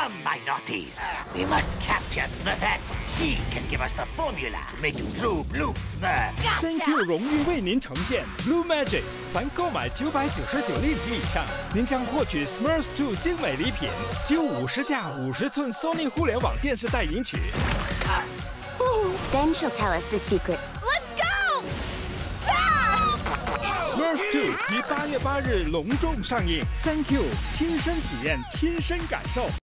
Come, my naughties. We must capture Smurfette. She can give us the formula to make you true blue Smurf. senQ 荣誉为您呈现 Blue Magic， 凡购买999立即以上，您将获取 Smurfs 2精美礼品，及50架50寸 Sony 互联网电视带领曲。 Then she'll tell us the secret. Let's go! Smurfs 2于8月8日隆重上映，senQ 亲身体验，亲身感受。